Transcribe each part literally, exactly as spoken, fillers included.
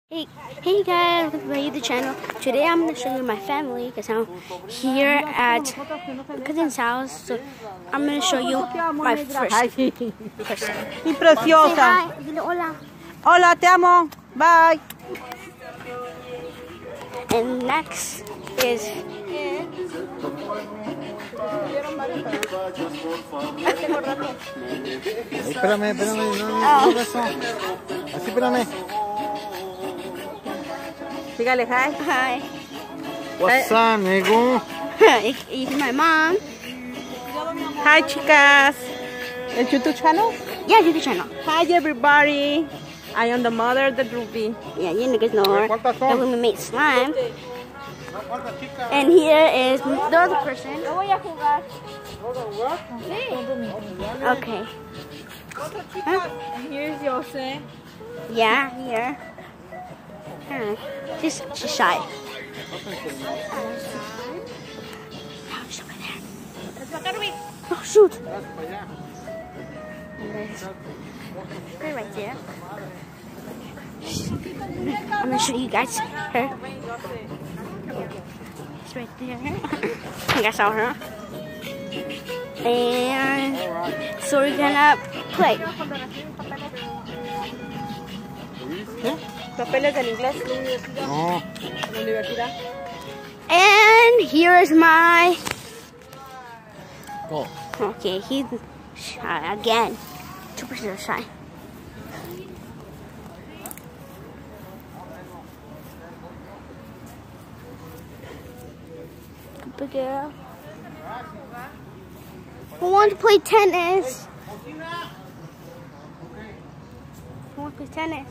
Hey, hey guys, welcome to my YouTube channel. Today I'm going to show you my family because I'm here at my cousin's house. So I'm going to show you my first person. Mi preciosa. Say hi. Dile hola. Hola, te amo. Bye. And next is Ay, espérame, espérame, no, no, no, eso. Así, espérame. Dígale hi. hi. What's up, nego? It's my mom. Hi, chicas. El YouTube channel? Yeah, YouTube channel. Hi, everybody. I am the mother of the Ruby. Yeah, you guys know her. ¿Cuántas That son? when we made slime. And here is the other person. Okay. Huh? Here's Jose. Yeah, here. Huh. She's, she's shy. Oh, she's over there. Oh, shoot. Right, right there. I'm going to show you guys her. It's right there. You guys saw her. And so we're gonna play. ¿Papeles del inglés? No. ¿La universidad? And here is my. Go. Okay, he's shy again. Two percent shy. Good girl. Who wants to play tennis? Who wants to play tennis?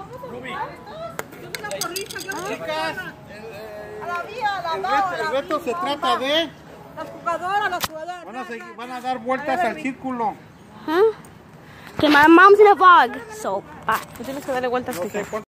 Chicas, el reto, el reto se trata de... Las jugadoras, las jugadoras. Van a, seguir, van a dar vueltas al círculo. Huh? Okay, my mom's in a vlog, so bye. Tú tienes que darle vueltas. No sé cuántas